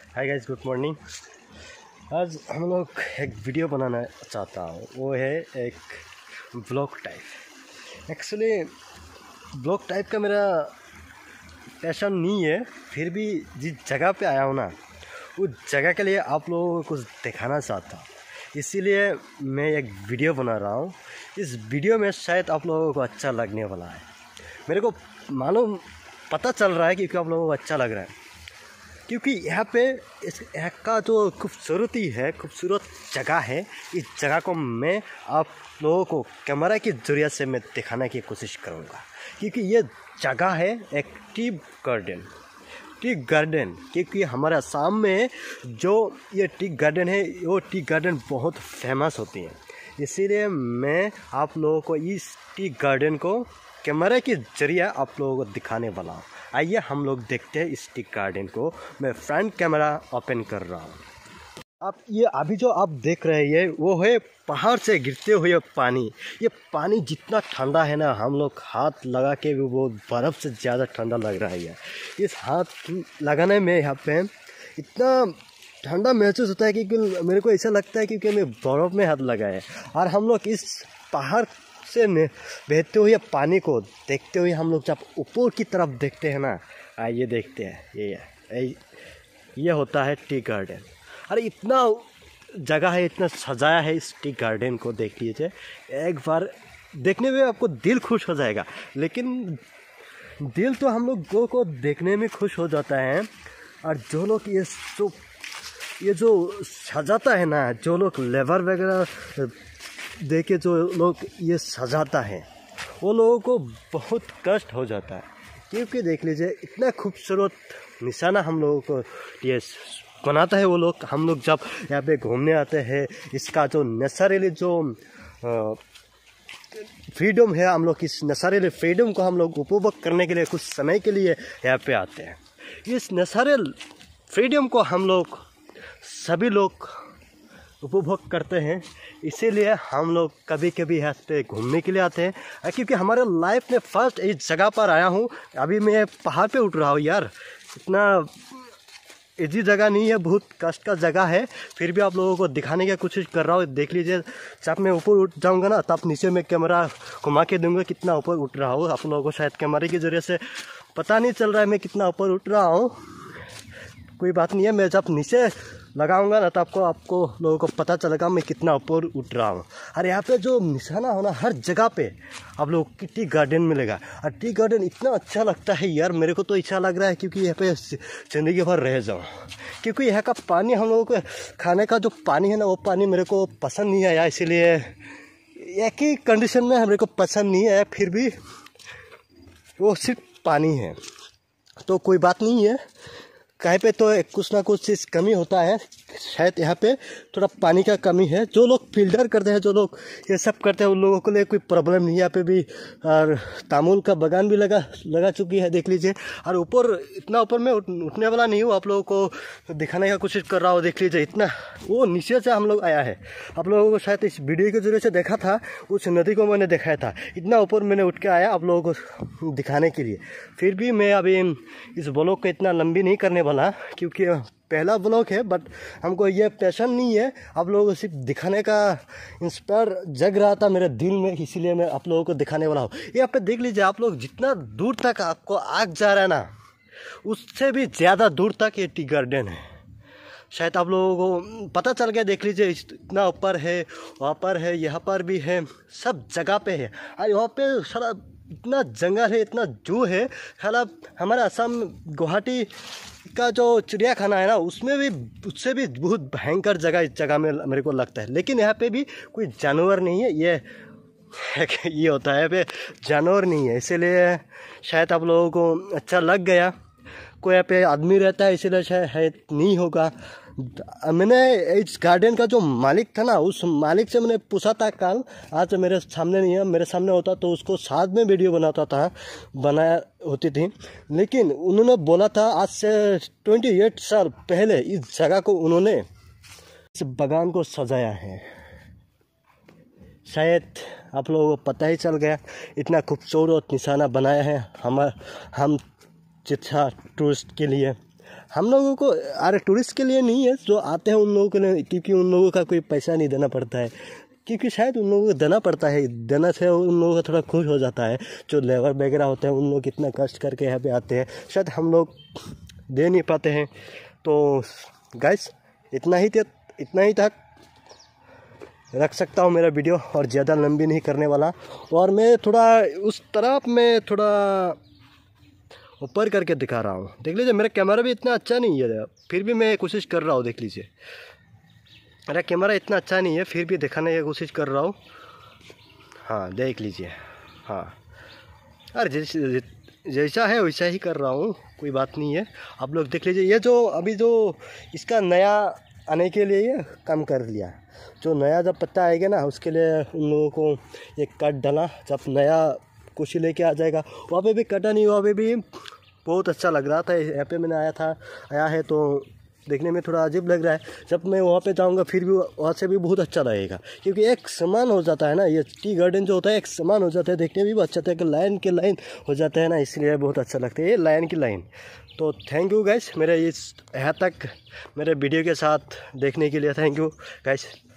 Hi guys, good morning. आज हम लोग एक वीडियो बनाना चाहता हूँ, वो है एक blog type. Actually blog type का मेरा पैशन नहीं है, फिर भी जिस जगह पे आया हूँ ना, उस जगह के लिए आप लोगों को कुछ दिखाना चाहता हूँ, इसीलिए मैं एक वीडियो बना रहा हूँ। इस वीडियो में शायद आप लोगों को अच्छा लगने वाला है। मेरे को मालूम पता चल रहा है कि आप लोगों को अच्छा लग रहा है, क्योंकि यहाँ पे इस यहाँ का जो खूबसूरती है, खूबसूरत जगह है। इस जगह को मैं आप लोगों को कैमरा के ज़रिए से मैं दिखाने की कोशिश करूँगा, क्योंकि ये जगह है एक टी गार्डन। क्योंकि हमारे असम में जो ये टी गार्डन है, वो टी गार्डन बहुत फेमस होती है। इसीलिए मैं आप लोगों को इस टी गार्डन को कैमरा के ज़रिए आप लोगों को दिखाने वाला हूँ। आइए हम लोग देखते हैं इस टी गार्डन को। मैं फ्रंट कैमरा ओपन कर रहा हूँ। आप ये अभी जो आप देख रहे हैं वो है पहाड़ से गिरते हुए पानी। ये पानी जितना ठंडा है ना, हम लोग हाथ लगा के भी वो बर्फ़ से ज़्यादा ठंडा लग रहा है। इस हाथ लगाने में यहाँ पे इतना ठंडा महसूस होता है कि मेरे को ऐसा लगता है कि मैं बर्फ़ में हाथ लगाए। और हम लोग इस पहाड़ से बहते हुए पानी को देखते हुए हम लोग जब ऊपर की तरफ देखते हैं ना, आइए देखते हैं। ये होता है टी गार्डन। अरे इतना जगह है, इतना सजाया है इस टी गार्डन को, देख लीजिए। एक बार देखने में आपको दिल खुश हो जाएगा। लेकिन दिल तो हम लोगों को देखने में खुश हो जाता है, और जो लोग ये जो सजाता है ना, जो लोग लेबर वगैरह देके जो लोग ये सजाता है, वो लोगों को बहुत कष्ट हो जाता है। क्योंकि देख लीजिए इतना खूबसूरत निशाना हम लोगों को ये बनाता है वो लोग। हम लोग जब यहाँ पे घूमने आते हैं, इसका जो नेचुरली जो फ्रीडम है, हम लोग इस नेचुरल फ्रीडम को हम लोग उपभोग करने के लिए कुछ समय के लिए यहाँ पे आते हैं। इस नेचुरल फ्रीडम को हम लोग सभी लोग उपभोग करते हैं, इसीलिए हम लोग कभी कभी यहाँ पे घूमने के लिए आते हैं। क्योंकि हमारे लाइफ में फर्स्ट इस जगह पर आया हूँ। अभी मैं पहाड़ पे उठ रहा हूँ यार, इतना इजी जगह नहीं है, बहुत कष्ट का जगह है। फिर भी आप लोगों को दिखाने की कोशिश कर रहा हूँ। देख लीजिए, जब मैं ऊपर उठ जाऊँगा ना, तब नीचे में कैमरा घुमा के दूँगा कितना ऊपर उठ रहा हूँ। आप लोगों को शायद कैमरे के ज़रिए से पता नहीं चल रहा है मैं कितना ऊपर उठ रहा हूँ। कोई बात नहीं है, मैं जब नीचे लगाऊंगा ना, तब आपको लोगों को पता चलेगा मैं कितना ऊपर उठ रहा हूँ। और यहाँ पे जो निशाना होना, हर जगह पे आप लोगों को टी गार्डन मिलेगा। और टी गार्डन इतना अच्छा लगता है यार, मेरे को तो अच्छा लग रहा है क्योंकि यहाँ पे ज़िंदगी भर रह जाऊँ। क्योंकि यहाँ का पानी, हम लोगों को खाने का जो पानी है ना, वो पानी मेरे को पसंद नहीं आया। इसीलिए एक ही कंडीशन में मेरे को पसंद नहीं आया, फिर भी वो सिर्फ पानी है, तो कोई बात नहीं है। कहीं पे तो कुछ ना कुछ चीज़ कमी होता है, शायद यहाँ पे थोड़ा पानी का कमी है। जो लोग फिल्टर करते हैं, जो लोग ये सब करते हैं, उन लोगों के लिए कोई प्रॉब्लम नहीं है। यहाँ पे भी और तामुल का बागान भी लगा चुकी है, देख लीजिए। और ऊपर, इतना ऊपर में उठने वाला नहीं हूँ, आप लोगों को दिखाने का कोशिश कर रहा हूँ। देख लीजिए, इतना वो नीचे से हम लोग आया है। आप लोगों को शायद इस वीडियो के जरिए से देखा था, उस नदी को मैंने दिखाया था। इतना ऊपर मैंने उठ के आया आप लोगों को दिखाने के लिए। फिर भी मैं अभी इस ब्लॉग को इतना लंबी नहीं करने वाला, क्योंकि पहला ब्लॉग है। बट हमको ये पैशन नहीं है, आप लोगों को सिर्फ दिखाने का इंस्पायर जग रहा था मेरे दिल में, इसीलिए मैं आप लोगों को दिखाने वाला हूँ। यहाँ पे देख लीजिए आप लोग, जितना दूर तक आपको आग जा रहा है ना, उससे भी ज़्यादा दूर तक ये टी गार्डन है। शायद आप लोगों को पता चल गया, देख लीजिए, इतना ऊपर है, वहाँ पर है, यहाँ पर भी है, सब जगह पे है। और वहाँ पे सारा इतना जंगल है, इतना जू है। साला हमारा असम गुवाहाटी का जो चिड़ियाखाना है ना, उसमें भी, उससे भी बहुत भयंकर जगह इस जगह में मेरे को लगता है। लेकिन यहाँ पे भी कोई जानवर नहीं है, ये होता है, यहाँ पे जानवर नहीं है, इसीलिए शायद आप लोगों को अच्छा लग गया। कोई यहाँ पे आदमी रहता है, इसीलिए शायद नहीं होगा। मैंने इस गार्डन का जो मालिक था ना, उस मालिक से मैंने पूछा था कल। आज मेरे सामने नहीं है, मेरे सामने होता तो उसको साथ में वीडियो बनाया होती थी। लेकिन उन्होंने बोला था आज से 28 साल पहले इस जगह को उन्होंने, इस बागान को सजाया है। शायद आप लोगों को पता ही चल गया, इतना खूबसूरत निशाना बनाया है हम जैसा टूरिस्ट के लिए। हम लोगों को, अरे टूरिस्ट के लिए नहीं है, जो आते हैं उन लोगों के लिए, क्योंकि उन लोगों का कोई पैसा नहीं देना पड़ता है, क्योंकि शायद उन लोगों को देना पड़ता है, देना से उन लोगों का थोड़ा खुश हो जाता है। जो लेबर वगैरह होते हैं उन लोग कितना कष्ट करके यहाँ पे आते हैं, शायद हम लोग दे नहीं पाते हैं। तो गाइस इतना ही तक रख सकता हूँ मेरा वीडियो, और ज़्यादा लंबी नहीं करने वाला। और मैं थोड़ा उस तरफ में थोड़ा ऊपर करके दिखा रहा हूँ, देख लीजिए। मेरा कैमरा भी इतना अच्छा नहीं है, फिर भी मैं कोशिश कर रहा हूँ, देख लीजिए। मेरा कैमरा इतना अच्छा नहीं है, फिर भी दिखाने की कोशिश कर रहा हूँ। हाँ देख लीजिए, हाँ। अरे जैसा है वैसा ही कर रहा हूँ, कोई बात नहीं है। आप लोग देख लीजिए। ये जो अभी जो इसका नया आने के लिए ये काम कर लिया, जो नया जब पत्ता आएगा ना, उसके लिए उन लोगों को एक कट डाला। जब नया कुछ लेके आ जाएगा, वहाँ पे भी कटा नहीं, वहाँ पे भी बहुत अच्छा लग रहा था। यहाँ पे मैंने आया है तो देखने में थोड़ा अजीब लग रहा है। जब मैं वहाँ पे जाऊँगा फिर भी वहाँ से भी बहुत अच्छा लगेगा, क्योंकि एक समान हो जाता है ना, ये टी गार्डन जो होता है एक समान हो जाता है, देखने में भी अच्छा था, कि लाइन के लाइन हो जाता है ना, इसलिए बहुत अच्छा लगता है ये लाइन की लाइन। तो थैंक यू गाइस, मेरे इस यहाँ तक मेरे वीडियो के साथ देखने के लिए थैंक यू गाइस।